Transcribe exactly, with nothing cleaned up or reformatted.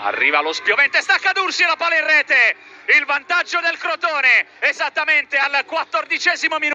Arriva lo spiovente, stacca D'Ursi, la palla in rete, il vantaggio del Crotone esattamente al quattordicesimo minuto.